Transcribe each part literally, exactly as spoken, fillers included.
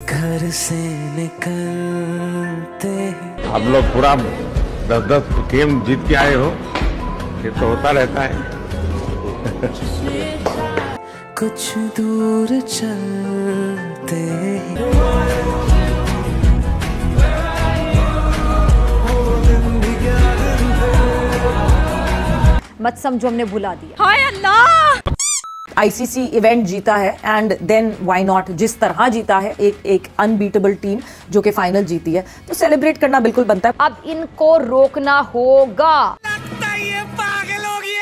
घर से निकलते आप लोग पूरा दस दस गेम जीत के आए हो, ये तो होता रहता है। कुछ दूर चलते मत समझो हमने भुला दिया। हाय अल्लाह, आईसीसी इवेंट जीता है एंड देन व्हाई नॉट, जिस तरह जीता है, एक एक अनबीटेबल टीम जो कि फाइनल जीती है, तो सेलिब्रेट करना बिल्कुल बनता है। अब इनको रोकना होगा। लगता है ये पागल हो गया।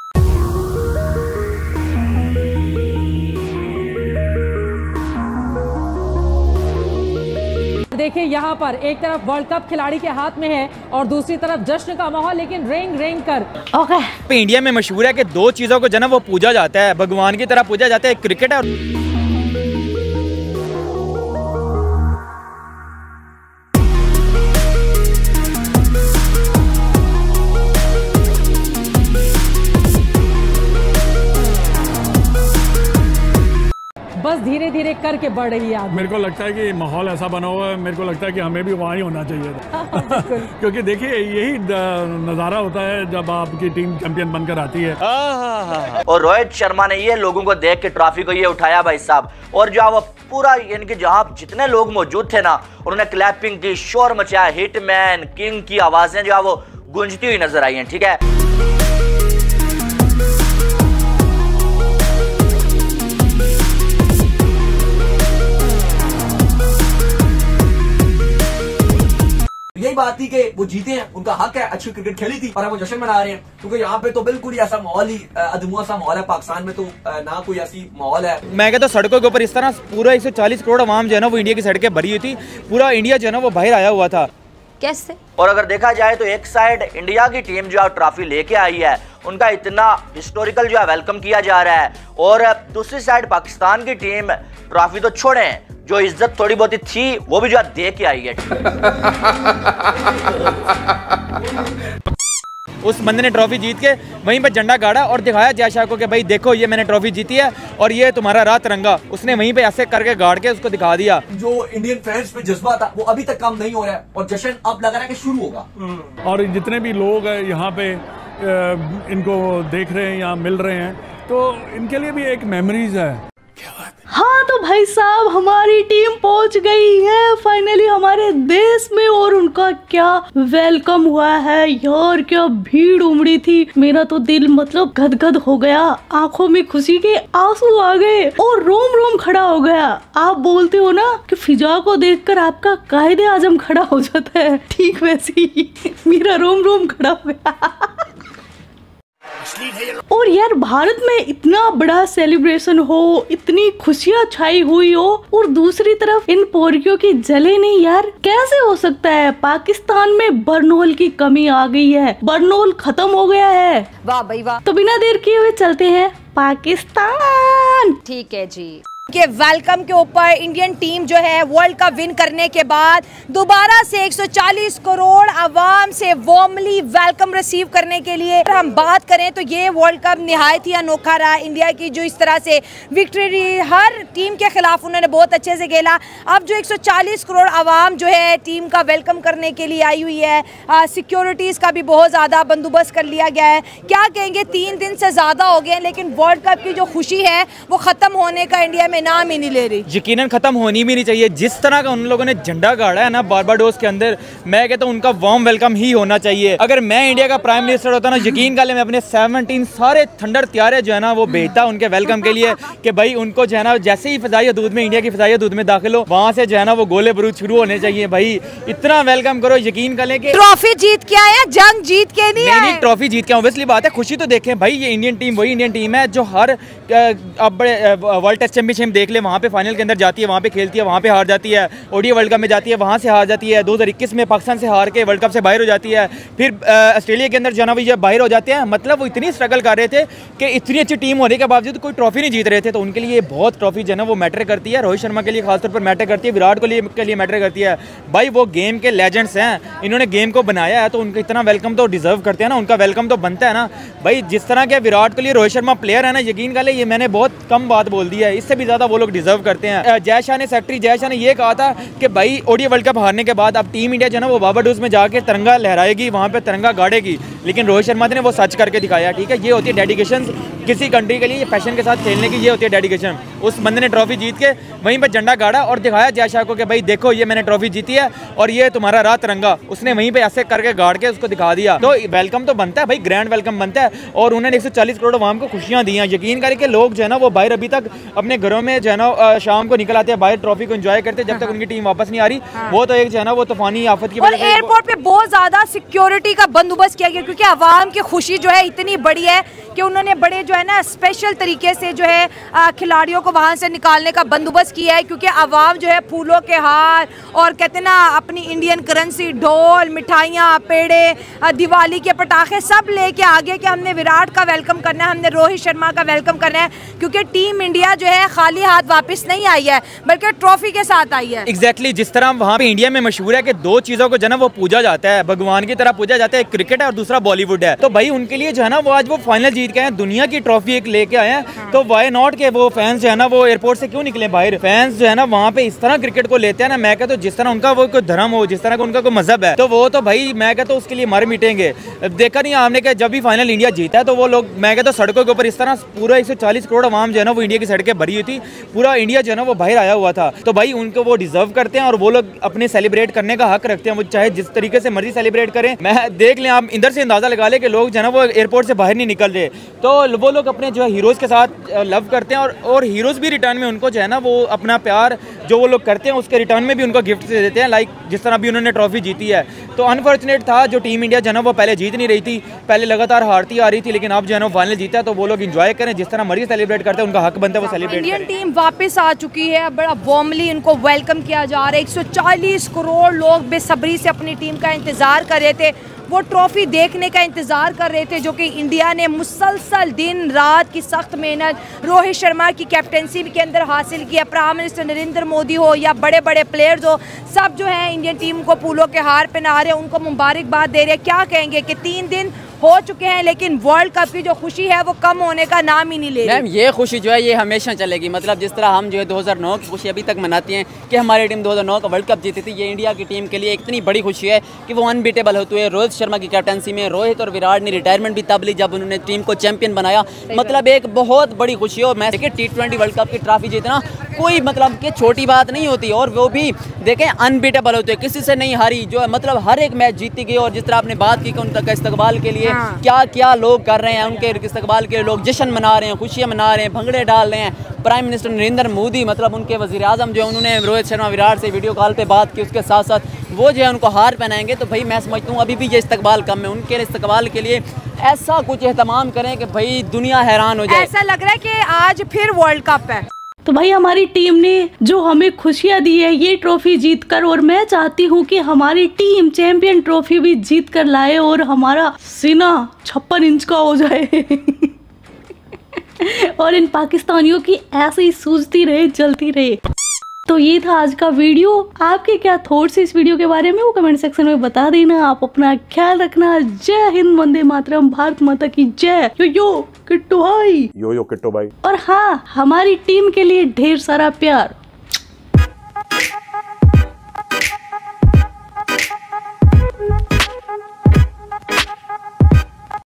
देखिए यहाँ पर एक तरफ वर्ल्ड कप खिलाड़ी के हाथ में है और दूसरी तरफ जश्न का माहौल, लेकिन रेंग रेंग कर। ओके, इंडिया में मशहूर है कि दो चीज़ों को जो है वो पूजा जाता है, भगवान की तरह पूजा जाता है, क्रिकेट और बस धीरे धीरे करके बढ़ रही है आगे। मेरे को लगता है कि माहौल ऐसा बना हुआ है, मेरे को लगता है कि हमें भी वहाँ ही होना चाहिए था। क्योंकि देखिए यही नज़ारा होता है जब आपकी टीम चैंपियन बनकर आती है। और रोहित शर्मा ने ये लोगों को देख के ट्रॉफी को ये उठाया भाई साहब, और जो वो पूरा यानी कि जहाँ जितने लोग मौजूद थे ना, उन्होंने क्लैपिंग की, शोर मचाया, हिटमैन किंग की आवाजें जो है वो गूंजती हुई नजर आई हैं। ठीक है, यही बात थी कि वो जीते हैं, उनका हक है, अच्छी क्रिकेट खेली थी और वो जश्न मना रहे हैं, क्योंकि यहाँ पे तो बिल्कुल ही ऐसा माहौल ही अधमुआ सा माहौल है। पाकिस्तान में तो ना कोई ऐसी माहौल है। मैं कहता हूँ सड़कों के ऊपर इस तरह पूरा एक सौ चालीस करोड़ आवाम जो है ना वो इंडिया की सड़कें भरी हुई थी, पूरा इंडिया जो है ना वो बाहर आया हुआ था। कैसे? और अगर देखा जाए तो एक साइड इंडिया की टीम जो है ट्रॉफी लेके आई है, उनका इतना हिस्टोरिकल जो है वेलकम किया जा रहा है, और दूसरी साइड पाकिस्तान की टीम ट्रॉफी तो छोड़े, जो इज्जत थोड़ी बहुत थी वो भी जो है दे के आई है। उस बंदे ने ट्रॉफी जीत के वहीं पर झंडा गाड़ा और दिखाया जय शाह को कि भाई देखो ये मैंने ट्रॉफी जीती है और ये तुम्हारा रात रंगा। उसने वहीं पे ऐसे करके गाड़ के उसको दिखा दिया। जो इंडियन फैंस पे जज्बा था वो अभी तक कम नहीं हो रहा है, और जश्न अब लग रहा है कि शुरू होगा। और जितने भी लोग हैं यहाँ पे इनको देख रहे हैं या मिल रहे हैं, तो इनके लिए भी एक मेमोरीज है। हाँ तो भाई साहब, हमारी टीम पहुंच गई है फाइनली हमारे देश में, और उनका क्या वेलकम हुआ है यार, क्या भीड़ उमड़ी थी। मेरा तो दिल मतलब गदगद हो गया, आंखों में खुशी के आंसू आ गए और रोम रोम खड़ा हो गया। आप बोलते हो ना कि फिजा को देखकर आपका कायदे आजम खड़ा हो जाता है, ठीक वैसे ही मेरा रोम रोम खड़ा हो गया। और यार भारत में इतना बड़ा सेलिब्रेशन हो, इतनी खुशियाँ छाई हुई हो, और दूसरी तरफ इन पोरियों की जले नहीं यार, कैसे हो सकता है? पाकिस्तान में बर्नोल की कमी आ गई है, बर्नोल खत्म हो गया है। वाह भाई वाह। तो बिना देर किए हुए चलते हैं पाकिस्तान। ठीक है जी। के वेलकम के ऊपर इंडियन टीम जो है वर्ल्ड कप विन करने के बाद दोबारा से एक सौ चालीस करोड़ आवाम से वार्मली वेलकम रिसीव करने के लिए हम बात करें तो ये वर्ल्ड कप निहायत ही अनोखा रहा। इंडिया की जो इस तरह से विक्ट्री रही, हर टीम के खिलाफ उन्होंने बहुत अच्छे से खेला। अब जो एक सौ चालीस करोड़ आवाम जो है टीम का वेलकम करने के लिए आई हुई है, सिक्योरिटीज़ का भी बहुत ज़्यादा बंदोबस्त कर लिया गया है। क्या कहेंगे, तीन दिन से ज़्यादा हो गए, लेकिन वर्ल्ड कप की जो खुशी है वो ख़त्म होने का इंडिया में नाम ही नहीं ले रही। यकीनन खत्म होनी भी नहीं चाहिए। जिस तरह का उन लोगों ने झंडा गाड़ा है ना बारबाडोस के अंदर, मैं कहता हूँ उनका वार्म वेलकम ही होना चाहिए। अगर मैं इंडिया का प्राइम मिनिस्टर होता ना, यकीन कर ले मैं अपने सत्रह सारे थंडर त्यारे जो है ना वो भेजता उनके वेलकम के लिए कि भाई उनको जो है ना जैसे ही फिजाई हदूद में, इंडिया की फिजाई हदूद में दाखिल हो, वहाँ से जो है ना वो गोले बारूद शुरू होने चाहिए। भाई इतना वेलकम करो, यकीन कर ले कि ट्रॉफी जीत के आए, जंग जीत के नहीं आए। नहीं, ट्रॉफी जीत के ऑब्वियसली बात है। खुशी तो देखें भाई, ये इंडियन टीम वही इंडियन टीम है जो हर अब बड़े वर्ल्ड टेस्ट चैंपियनशिप देख ले, वहाँ पे फाइनल के अंदर जाती है, वहाँ पे खेलती है, वहाँ पे हार जाती है, ओडीआई वर्ल्ड कप में जाती है, वहाँ से हार जाती है, दो हज़ार इक्कीस में पाकिस्तान से हार के वर्ल्ड कप से बाहर हो जाती है, फिर ऑस्ट्रेलिया के अंदर जो है ना वो बाहर हो जाते हैं। मतलब वो इतनी स्ट्रगल कर रहे थे कि इतनी अच्छी टीम होने के बावजूद कोई ट्रॉफी नहीं जीत रहे थे, तो उनके लिए बहुत ट्रॉफी जो है ना वो मैटर करती है। रोहित शर्मा के लिए खासतौर पर मैटर करती है, विराट कोहली के लिए मैटर करती है। भाई वो गेम के लेजेंड्स हैं, इन्होंने गेम को बनाया है, तो उनका इतना वेलकम तो डिजर्व करते हैं ना, उनका वेलकम तो बनता है ना। भाई जिस तरह के विराट कोहली, रोहित शर्मा प्लेयर है ना, यकीन कर ले, ये मैंने बहुत कम बात बोल दी है, इससे भी ज़्यादा ज़्यादा वो लोग डिजर्व करते हैं। जय शाह ने सेक्रेटरी जय शाह ने ये कहा था कि भाई ओडीआई वर्ल्ड कप हारने के बाद अब टीम इंडिया जो है ना वो बाबाडोस में जाके तिरंगा लहराएगी, वहाँ पे तिरंगा गाड़ेगी। लेकिन रोहित शर्मा ने वो सच करके दिखाया। ठीक है, ये होती है डेडिकेशन किसी कंट्री के लिए, पैशन के साथ खेलने की, ये होती है डेडिकेशन। उस बंदे ने ट्रॉफी जीत के वहीं पर झंडा गाड़ा और दिखाया जय शाह को कि भाई देखो ये मैंने ट्रॉफी जीती है और ये तुम्हारा रहा तिरंगा। उसने वहीं पे ऐसे करके गाड़ के उसको दिखा दिया। तो वेलकम तो बनता है भाई, ग्रैंड वेलकम बनता है। और उन्होंने एक सौ चालीस करोड़ आवाम को खुशियां दी हैं। यकीन करके लोग जो है ना वो बाहर अभी तक अपने घरों में जो है ना शाम को निकल आते हैं, बाहर ट्रॉफी को एंजॉय करते हैं जब तक उनकी टीम वापस नहीं आ रही। वो तो एक जो है ना वो तूफानी आफत की वजह से एयरपोर्ट पे बहुत ज्यादा सिक्योरिटी का बंदोबस्त किया गया, क्योंकि आवाम की खुशी जो है इतनी बड़ी है कि उन्होंने बड़े जो है ना स्पेशल तरीके से जो है खिलाड़ियों को वहां से निकालने का बंदोबस्त किया है। क्योंकि आवाम जो है फूलों के हार और कहते ना अपनी इंडियन करेंसी, ढोल, मिठाइयाँ, पेड़े, दिवाली के पटाखे सब लेके आगे कि हमने विराट का वेलकम करना है, हमने रोहित शर्मा का वेलकम करना है। क्योंकि टीम इंडिया जो है खाली हाथ वापस नहीं आई है बल्कि ट्रॉफी के साथ आई है। एग्जैक्टली exactly, जिस तरह वहाँ पे इंडिया में मशहूर है कि दो चीजों को जो है ना वो पूजा जाता है, भगवान की तरह पूजा जाता है। एक क्रिकेट है और दूसरा बॉलीवुड है। तो भाई उनके लिए जो है ना वो आज वो फाइनल जीत के आए, दुनिया की ट्रॉफी एक लेके आए हैं। हाँ। तो वाई नॉट के वो फैंस जो है ना वो एयरपोर्ट से क्यों निकले बाहर। फैंस जो है ना वहाँ पे इस तरह क्रिकेट को लेते हैं ना, मैं कहता हूँ जिस तरह उनका वो कोई धर्म हो, जिस तरह का उनका कोई मजहब है, तो वो तो भाई मैं कहता हूँ उसके लिए मर मिटेंगे। देखा नहीं आपने कि जब भी फाइनल इंडिया जीता है तो वो लोग मैं कहता हूँ सड़कों के ऊपर इस तरह पूरा एक सौ चालीस करोड़ आवाम जो है ना वो इंडिया की सड़कें भरी हुई थी, पूरा इंडिया जो है ना वो बाहर आया हुआ था। तो भाई उनको वो डिजर्व करते हैं और वो लोग अपने सेलिब्रेट करने का हक रखते हैं, वो चाहे जिस तरीके से मर्जी सेलिब्रेट करें। मैं देख लें आप इधर से अंदाजा लगा ले कि लोग जो है ना वो एयरपोर्ट से बाहर नहीं निकल रहे। तो वो लोग अपने जो है हीरोज के साथ लव करते हैं और और हीरोज भी रिटर्न में उनको जो है ना वो अपना प्यार जो वो लोग करते हैं उसके रिटर्न में भी उनको गिफ्ट दे देते हैं। लाइक जिस तरह भी उन्होंने ट्रॉफी जीती है। तो अनफॉर्चुनेट था जो टीम इंडिया जो है ना वो पहले जीत नहीं रही थी, पहले लगातार हारती आ रही थी, लेकिन अब जो है ना फाइनल जीता है तो वो लोग एंजॉय करें, जिस तरह मर्जी सेलिब्रेट करते हैं, उनका हक बनता है वो सेलिब्रेट करें। इंडियन टीम वापस आ चुकी है, बड़ा वार्मली उनको वेलकम किया जा रहा है। एक सौ चालीस करोड़ लोग बेसब्री से अपनी टीम का इंतजार कर रहे थे, वो ट्रॉफी देखने का इंतजार कर रहे थे जो कि इंडिया ने मुसलसल दिन रात की सख्त मेहनत रोहित शर्मा की कैप्टनसी के अंदर हासिल किया। प्राइम मिनिस्टर नरेंद्र मोदी हो या बड़े बड़े प्लेयर्स हो, सब जो है इंडियन टीम को फूलों के हार पहना रहे हैं, उनको मुबारकबाद दे रहे हैं। क्या कहेंगे कि तीन दिन हो चुके हैं लेकिन वर्ल्ड कप की जो खुशी है वो कम होने का नाम ही नहीं ले रही। मैम ये खुशी जो है ये हमेशा चलेगी। मतलब जिस तरह हम जो है दो हज़ार नौ की खुशी अभी तक मनाती हैं कि हमारी टीम दो हज़ार नौ का वर्ल्ड कप जीती थी, ये इंडिया की टीम के लिए इतनी बड़ी खुशी है कि वो अनबीटेबल होते हुए रोहित शर्मा की कैप्टनसी में रोहित और विराट ने रिटायरमेंट भी तब ली जब उन्होंने टीम को चैंपियन बनाया। मतलब एक बहुत बड़ी खुशी है। और मैं देखिए टी ट्वेंटी वर्ल्ड कप की ट्रॉफी जीतना कोई मतलब कि छोटी बात नहीं होती, और वो भी देखें अनबीटेबल होते हैं, किसी से नहीं हारी, जो है मतलब हर एक मैच जीती गई। और जिस तरह आपने बात की कि उनका इस्तकबाल के लिए हाँ। क्या क्या लोग कर रहे हैं, उनके इस्तकबाल के लोग जश्न मना रहे हैं, खुशियां मना रहे हैं, भंगड़े डाल रहे हैं। प्राइम मिनिस्टर नरेंद्र मोदी मतलब उनके वजीर आजम जो उन्होंने रोहित शर्मा विराट से वीडियो कॉल पे बात की, उसके साथ साथ वो जो है उनको हार पहनाएंगे। तो भाई मैं समझता हूँ अभी भी ये इस्तकबाल कम है, उनके इस्तकबाल के लिए ऐसा कुछ एहतमाम करें कि भाई दुनिया हैरान हो जाए। ऐसा लग रहा है कि आज फिर वर्ल्ड कप है। तो भाई हमारी टीम ने जो हमें खुशियां दी है ये ट्रॉफी जीतकर, और मैं चाहती हूँ कि हमारी टीम चैंपियन ट्रॉफी भी जीत कर लाए और हमारा सीना छप्पन इंच का हो जाए और इन पाकिस्तानियों की ऐसे ही सूझती रहे, जलती रहे। तो ये था आज का वीडियो। आपके क्या थॉट्स इस वीडियो के बारे में वो कमेंट सेक्शन में बता देना। आप अपना ख्याल रखना। जय हिंद, वंदे मातरम, भारत माता की जय। यो यो किट्टू भाई, यो यो किट्टू भाई। और हाँ, हमारी टीम के लिए ढेर सारा प्यार।